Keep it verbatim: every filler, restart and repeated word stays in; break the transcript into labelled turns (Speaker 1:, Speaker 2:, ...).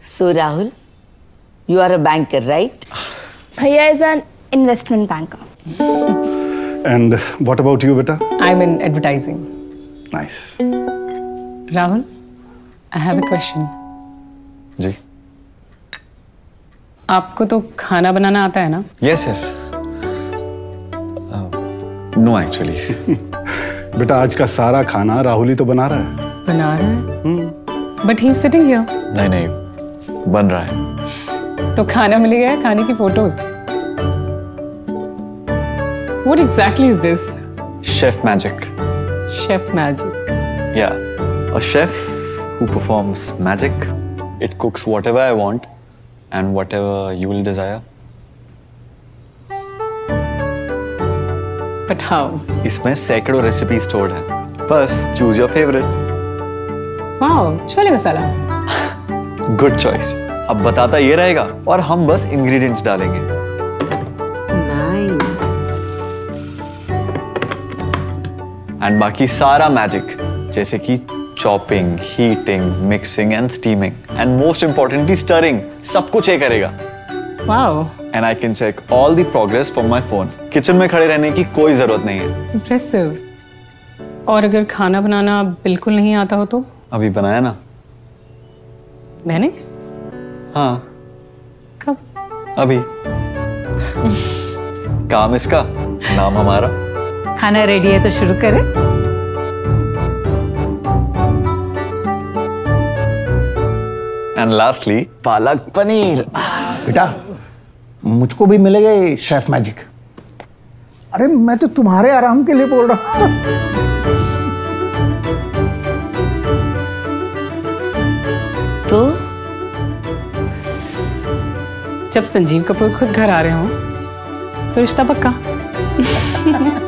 Speaker 1: So Rahul, you are a banker, right?
Speaker 2: Bhaiya is an investment banker.
Speaker 3: And what about you, beta?
Speaker 4: I'm in advertising.
Speaker 3: Nice.
Speaker 4: Rahul, I have a question.
Speaker 5: जी.
Speaker 4: आपको तो खाना बनाना आता है ना?
Speaker 5: Yes, yes. Uh, no, actually.
Speaker 3: बेटा आज का सारा खाना राहुल ही तो बना रहा है।
Speaker 4: बना रहा है? But he's sitting here.
Speaker 5: नहीं नहीं, बन रहा है।
Speaker 4: तो खाना मिल गया, खाने की photos. What exactly is this?
Speaker 5: Chef magic.
Speaker 4: Chef magic.
Speaker 5: Yeah, a chef who performs magic. It cooks whatever I want and whatever you will desire.
Speaker 4: But how?
Speaker 5: इसमें सैकड़ों रेसिपी स्टोर्ड है। बस choose your favorite.
Speaker 4: Wow, chole masala.
Speaker 5: Good choice. अब बताता ये रहेगा और हम बस ingredients डालेंगे।
Speaker 1: Nice.
Speaker 5: And बाकी सारा मैजिक, जैसे कि chopping, heating, mixing and steaming and most importantly stirring, सब कुछ ये करेगा।
Speaker 4: Wow.
Speaker 5: And I can check all the progress from my phone. Kitchen में खड़े रहने की कोई जरूरत नहीं है।
Speaker 4: Impressive. और अगर खाना बनाना बिल्कुल नहीं आता हो तो?
Speaker 5: अभी बनाया ना।
Speaker 4: मैंने?
Speaker 5: हाँ।
Speaker 4: कब?
Speaker 5: अभी। काम इसका, नाम हमारा।
Speaker 6: खाना रेडी है तो शुरू करें?
Speaker 5: And lastly, palak paneer.
Speaker 7: बेटा, मुझको भी मिलेगा ये शेफ मैजिक। अरे मैं तो तुम्हारे आराम के लिए बोल रहा हूँ।
Speaker 1: तो
Speaker 4: जब संजीव कपूर खुद घर आ रहे हो तो रिश्ता पक्का।